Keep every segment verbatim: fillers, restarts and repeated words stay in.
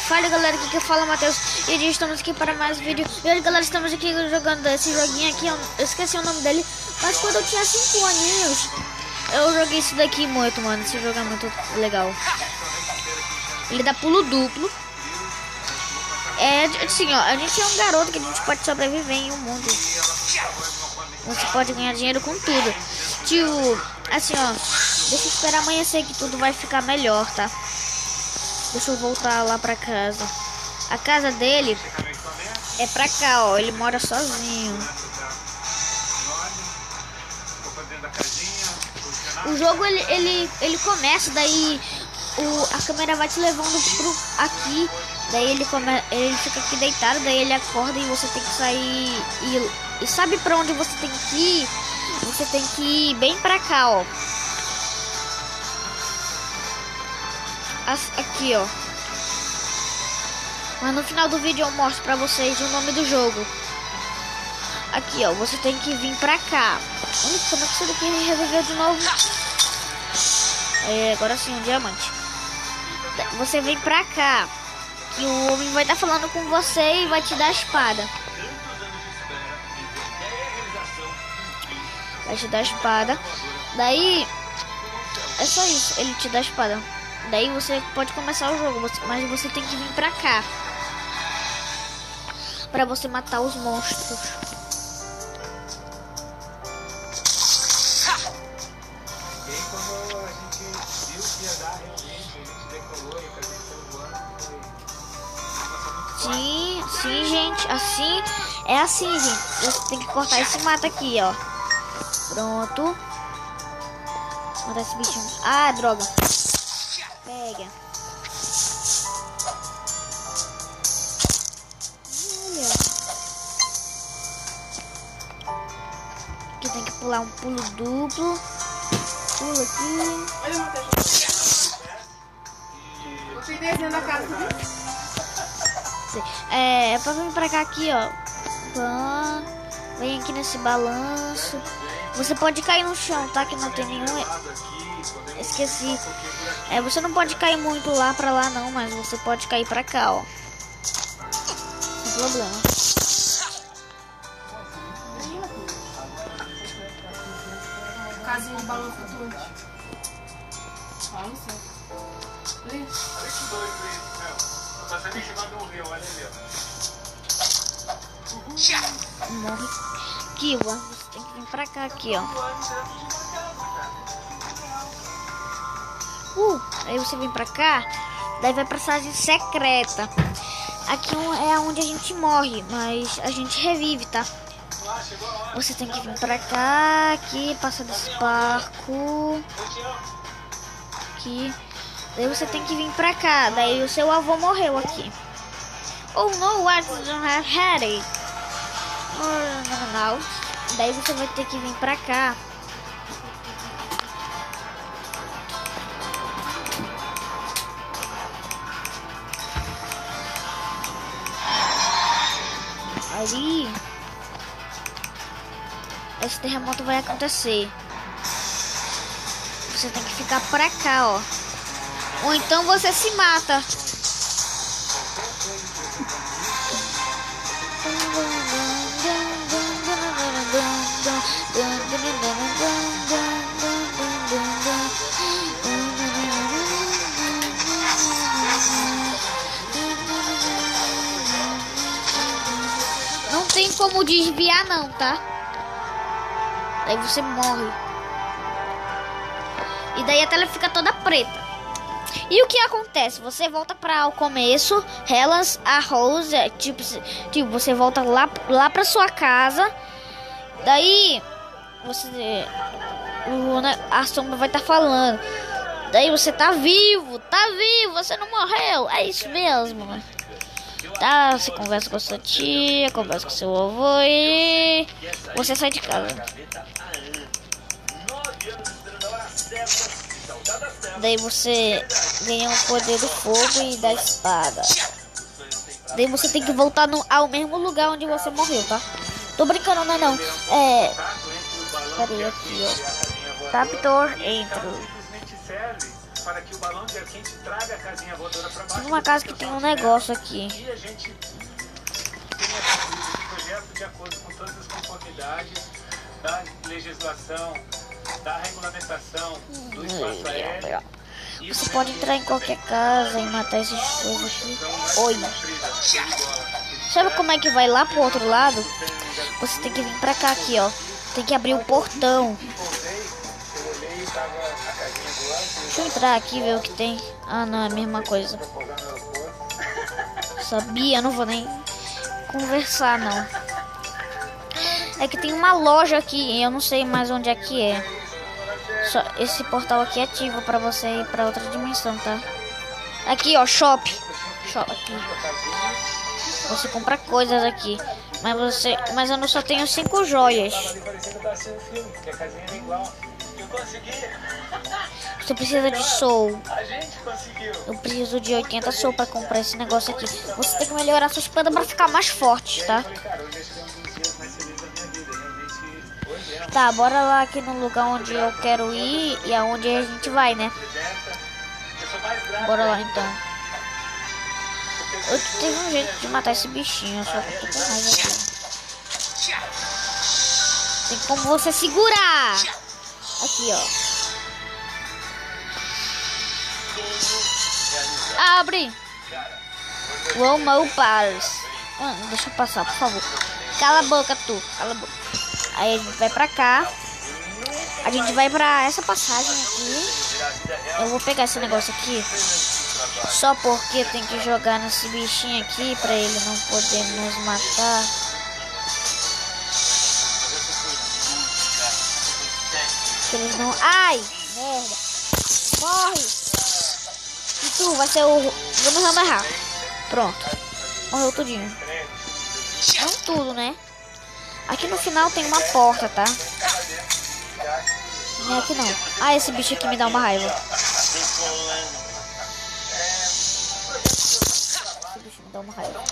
Fala galera, aqui que eu falo Matheus e hoje estamos aqui para mais vídeo. E hoje galera, estamos aqui jogando esse joguinho aqui, eu esqueci o nome dele, mas quando eu tinha cinco aninhos eu joguei isso daqui muito, mano. Esse jogo é muito legal. Ele dá pulo duplo. É assim, ó, a gente é um garoto que a gente pode sobreviver em um mundo. Você pode ganhar dinheiro com tudo. Tio, assim, ó, deixa eu esperar amanhecer que tudo vai ficar melhor, tá? Deixa eu voltar lá pra casa. A casa dele é pra cá, ó. Ele mora sozinho. O jogo, ele, ele, ele começa, daí o, a câmera vai te levando pro aqui. Daí ele, come, ele fica aqui deitado, daí ele acorda e você tem que sair. E, e sabe pra onde você tem que ir? Você tem que ir bem pra cá, ó. Aqui, ó. Mas no final do vídeo eu mostro pra vocês o nome do jogo. Aqui, ó. Você tem que vir pra cá. Olha como é que isso daqui reviveu de novo. É, agora sim, um diamante. Você vem pra cá. Que o homem vai estar tá falando com você e vai te dar a espada. Vai te dar a espada. Daí, é só isso. Ele te dá a espada. Daí você pode começar o jogo, mas você tem que vir pra cá pra você matar os monstros. Sim, sim, gente. Assim, é assim, gente. Você tem que cortar esse mato aqui, ó. Pronto. Matar esse bichinho. Ah, droga. Pega. Olha. Aqui tem que pular um pulo duplo. Pula aqui. Olha, Matheus. Você descendo a casa, viu? É, é pra vir pra cá aqui, ó. Vem aqui nesse balanço. Você pode cair no chão, tá? Que não tem nenhum. Esqueci. É, você não pode cair muito lá pra lá não, mas você pode cair pra cá, ó. Sem problema. Casinha de balão flutuante. Olha só. Olha isso. Olha que doido isso, meu. Só você me chamando um rio, olha ali, ó. Morre. Aqui, ó. Você tem que vir pra cá, aqui, ó. Uh, aí você vem pra cá, daí vai pra passagem secreta. Aqui é onde a gente morre, mas a gente revive, tá? Você tem que vir pra cá, aqui, passa desse barco. Aqui. Daí você tem que vir pra cá, daí o seu avô morreu aqui. Oh no, I don't have headache. Oh, não, não. Daí você vai ter que vir pra cá. Ali, esse terremoto vai acontecer. Você tem que ficar pra cá, ó. Ou então você se mata. Não tem como desviar não, tá? Daí você morre. E daí a tela fica toda preta. E o que acontece? Você volta para o começo, Hellas, a Rose, tipo, tipo, você volta lá, lá para sua casa. Daí você o, né, a sombra vai estar tá falando. Daí você tá vivo, tá vivo, você não morreu. É isso mesmo. Tá, você conversa com a sua tia, conversa com seu avô e você sai de casa. Daí você ganha o poder do fogo e da espada. Daí você tem que voltar no, ao mesmo lugar onde você morreu, tá? Tô brincando, não é não. É... Peraí, aqui, ó. Captor, entro. para que o balão de ar quente traga a casinha voadora para baixo. Tem uma casa que tem um negócio aqui. E a gente tem esse projeto de acordo com todas as conformidades da legislação, da regulamentação do espaço aéreo. Você pode entrar em qualquer casa e matar esses coisas aqui. Oi. Sabe como é que vai lá pro outro lado? Você tem que vir pra cá aqui, ó. Tem que abrir o portão. Deixa eu entrar aqui e ver o que tem. Ah, não, é a mesma coisa. Sabia? Não vou nem conversar, não. É que tem uma loja aqui e eu não sei mais onde é que é. Só esse portal aqui é ativo pra você ir pra outra dimensão, tá? Aqui, ó, shop. Shop aqui. Você compra coisas aqui. Mas você, mas eu não só tenho cinco joias. Você precisa de soul. Eu preciso de oitenta soul pra comprar esse negócio aqui. Você tem que melhorar sua espada pra ficar mais forte, tá? Tá, bora lá aqui no lugar onde eu quero ir e aonde a gente vai, né? Bora lá então. Eu tenho um jeito de matar esse bichinho, só que eu tô com raiva aqui. Tem como você segurar. Aqui, ó. Abre. Romo Paris. Mano, deixa eu passar, por favor. Cala a boca, tu. Cala a boca. Aí a gente vai pra cá. A gente vai pra essa passagem aqui. Eu vou pegar esse negócio aqui. Só porque tem que jogar nesse bichinho aqui pra ele não poder nos matar. Eles não... Ai! Merda! Morre! E tu vai ser o... Vamos amarrar. Pronto. Morreu tudinho. Não tudo, né? Aqui no final tem uma porta, tá? Não é aqui não. Ah, esse bicho aqui me dá uma raiva. Esse bicho me dá uma raiva.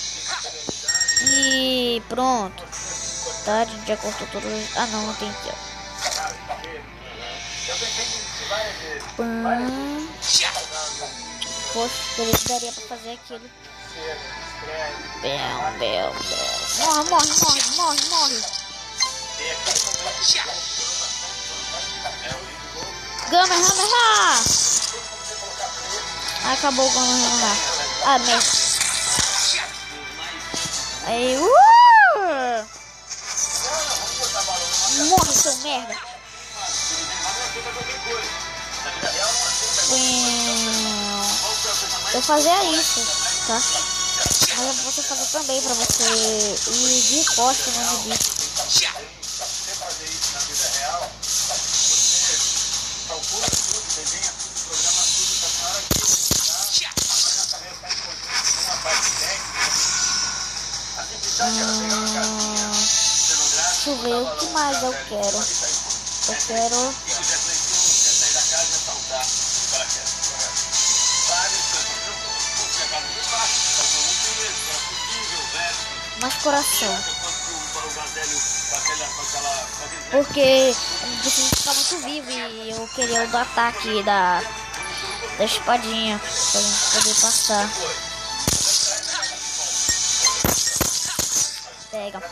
E pronto. Tá, a gente já cortou todos. Ah não, não tem aqui, ó. Pum. Poxa, ele daria pra fazer aquilo. Bel, bel, bel. Morre, morre, morre, morre, morre. Gamerhammer! Acabou o Gamerhammer. Ah, merda. Aí, uh! Morre, seu merda. Eu fazia isso, tá? Mas eu vou fazer também pra você ir de costa no bicho. Hum, deixa eu ver o que mais eu quero. Eu quero... mais coração. Porque precisa ficar muito vivo e eu queria o do ataque da, da espadinha pra gente poder passar. Pega.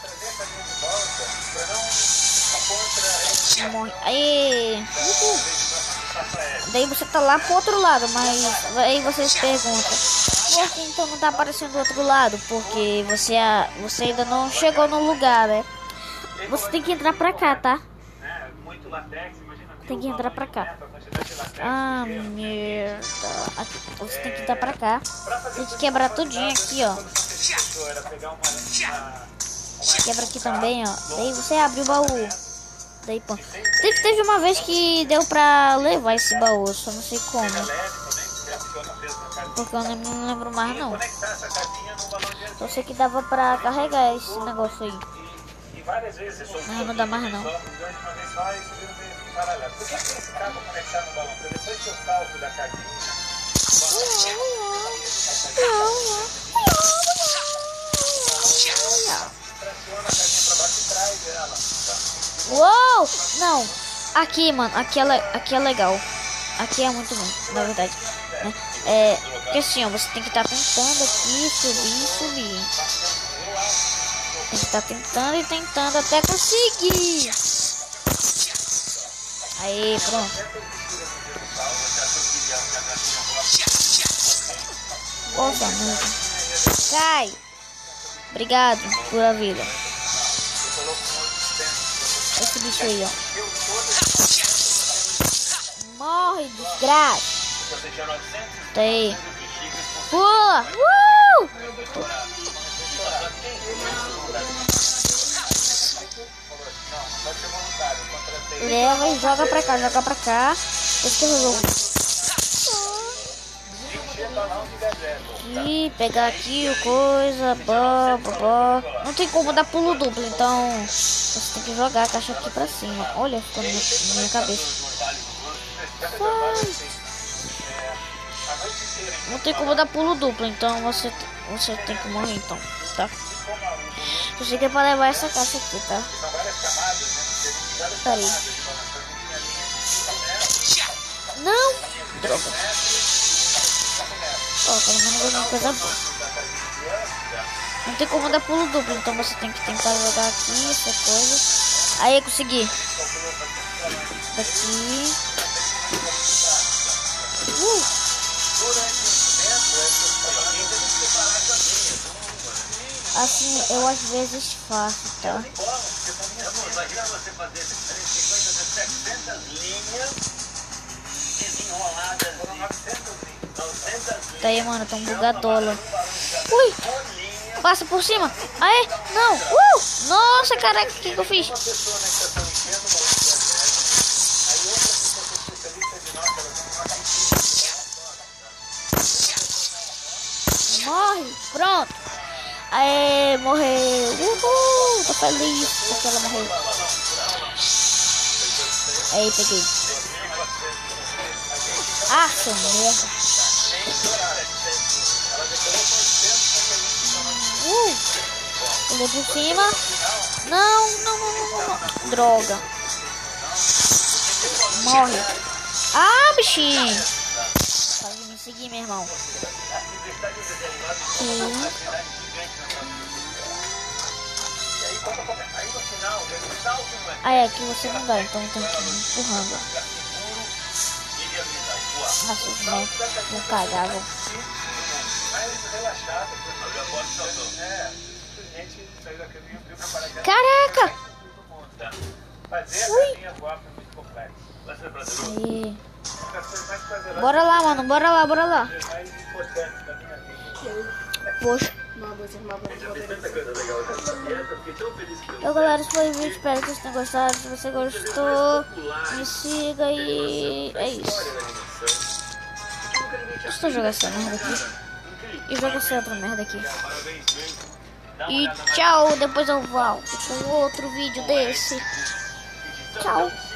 Morre. Aí. Uhul. Daí você tá lá pro outro lado, mas aí você se pergunta, por que então não tá aparecendo do outro lado? Porque você, você ainda não chegou no lugar, né? Você tem que entrar pra cá, tá? Tem que entrar pra cá. Ah, merda. Aqui, você tem que entrar pra cá. Tem que quebrar tudinho aqui, ó. Quebra aqui também, ó. Daí você abre o baú. Daí, pô. Teve, teve uma vez que deu pra levar esse baú, só não sei como. Porque eu não, não lembro mais, não. Só sei que dava pra carregar esse negócio aí. Mas não dá mais, não. Uou! Não! Aqui, mano. Aqui é, aqui é legal. Aqui é muito bom, na verdade, né? É, porque assim, ó, você tem que estar tá tentando aqui subir e subir. Tem que estar tá tentando e tentando até conseguir. Aí, pronto. Nossa, muito. Cai. Obrigado por a vida. Esse bicho aí, ó. Morre, desgraça. Tá aí. Pula. Uh! Leva e joga pra cá, joga pra cá. Esse que resolve. E pegar aqui o coisa, bó, bó, bó. Não tem como dar pulo duplo, então você tem que jogar a caixa aqui pra cima. Olha, ficou na minha, na minha cabeça. Ai. Não tem como dar pulo duplo, então você, você tem que morrer então, tá? Eu cheguei pra levar essa caixa aqui, tá? Peraí. Não! Droga. Ó, oh, pelo menos alguma coisa boa. Não tem como dar pulo duplo, então você tem que tentar jogar aqui, essa coisa. Aí, consegui. Daqui. Uh! Assim, eu às vezes faço, tá? Imagina você fazer setecentas linhas desenroladas de novecentas linhas. Tá aí, mano, tá um bugadola. Ui! Passa por cima! Aê! Não! Uh! Nossa, caraca, o que, que eu fiz? Morre! Pronto! Aê, morreu! Uhul! Tô feliz porque ela morreu. Aí, peguei. Ah, seu merda! Uh! Pulei por cima. Não, não, não, não, não. Droga. Morre. Ah, bichinho. Pode me seguir, meu irmão. Sim. Aí aqui você não dá, então tem que ir empurrando. Nossa, não, não cagava. Caraca! Ui! Aí. Bora lá, mano, bora lá, bora lá. Poxa. Então, galera, esse foi o vídeo. Espero que vocês tenham gostado. Se você gostou, me siga e é isso. Deixa eu jogar essa merda aqui. E joga essa outra merda aqui. E tchau. Depois eu volto com outro vídeo desse. Tchau.